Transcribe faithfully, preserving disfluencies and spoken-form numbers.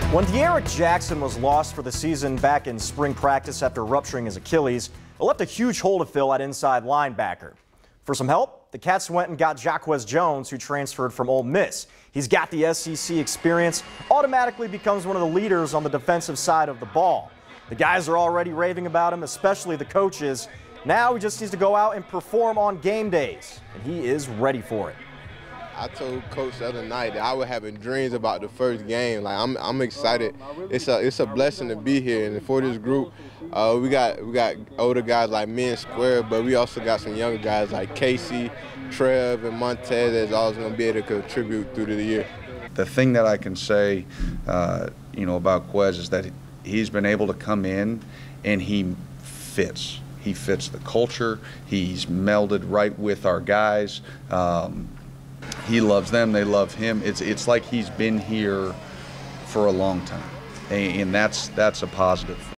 When De'Aaron Jackson was lost for the season back in spring practice after rupturing his Achilles, it left a huge hole to fill at inside linebacker. For some help, the Cats went and got Jaquez Jones, who transferred from Ole Miss. He's got the S E C experience, automatically becomes one of the leaders on the defensive side of the ball. The guys are already raving about him, especially the coaches. Now he just needs to go out and perform on game days, and he is ready for it. I told Coach the other night that I was having dreams about the first game. Like I'm, I'm excited. It's a, it's a blessing to be here, and for this group, uh, we got, we got older guys like me and Square, but we also got some younger guys like Casey, Trev, and Montez that's always going to be able to contribute through the year. The thing that I can say, uh, you know, about Quez is that he's been able to come in and he fits. He fits the culture. He's melded right with our guys. Um, He loves them, they love him. It's it's like he's been here for a long time, and that's that's a positive.